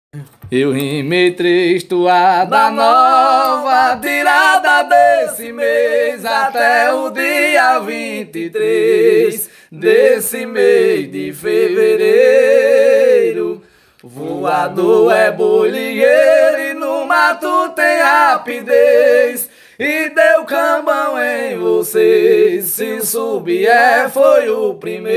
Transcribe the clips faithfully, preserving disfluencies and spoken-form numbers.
Eu rimei três toadas nova, tirada desse mês até o dia vinte e três desse mês de fevereiro. Voador é boi ligeiro e no mato tem rapidez, e deu cambão em vocês, se subir é foi o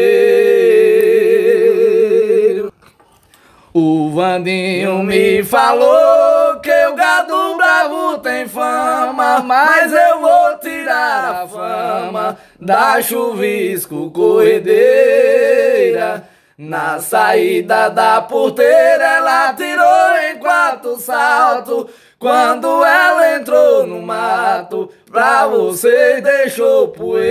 primeiro. O Vandinho me falou que o gado bravo tem fama, mas eu vou tirar a fama da Chuvisco Corredeira. Na saída da porteira ela tirou em quatro saltos, quando ela entrou no mato pra você deixou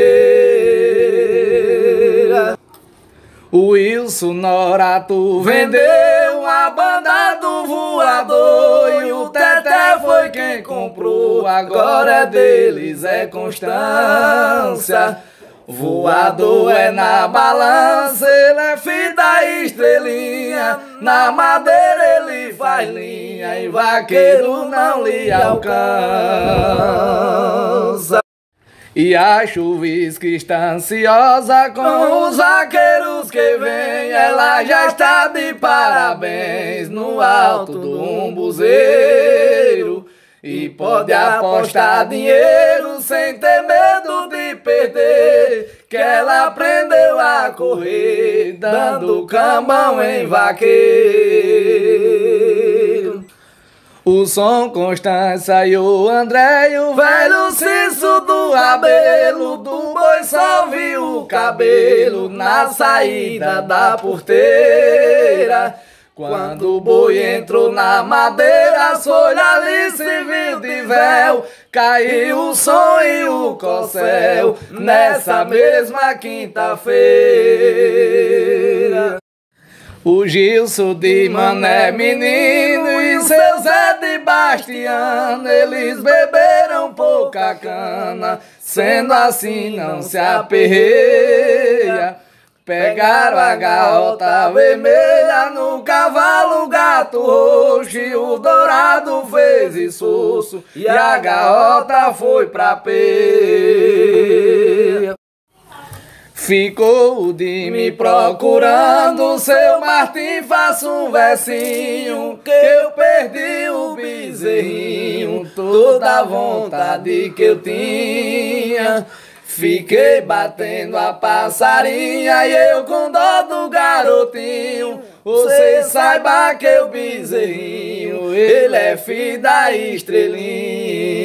poeira. O Wilson Norato vendeu a banda do voador e o Teté foi quem comprou, agora é deles, é Constância. Voador é na balança, ele é filho da estrelinha, na madeira ele faz linha e vaqueiro não lhe alcança. E a Chuvisco está ansiosa com os vaqueiros que vêm, ela já está de parabéns no alto do umbuzeiro. E pode apostar dinheiro sem ter medo de perder, que ela aprendeu a correr dando cambão em vaqueiro. O som Constância e o André e o velho Cício do Rabelo, do boi só viu o cabelo na saída da porteira. Quando o boi entrou na madeira, foi ali se viu de véu, caiu o som e o corcel nessa mesma quinta-feira. O Gilson de Mané Menino e seu Zé de Bastiano, eles beberam pouca cana, sendo assim não se aperreia. Pegaram a garrota vermelha no cavalo gato roxo, e o dourado fez esforço e a garrota foi pra peia. Ficou o de me procurando, seu Martim, faça um versinho, que eu perdi o bezerrinho, toda a vontade que eu tinha. Fiquei batendo a passarinha e eu com dó do garotinho. Você saiba que o bezerrinho, ele é filho da estrelinha.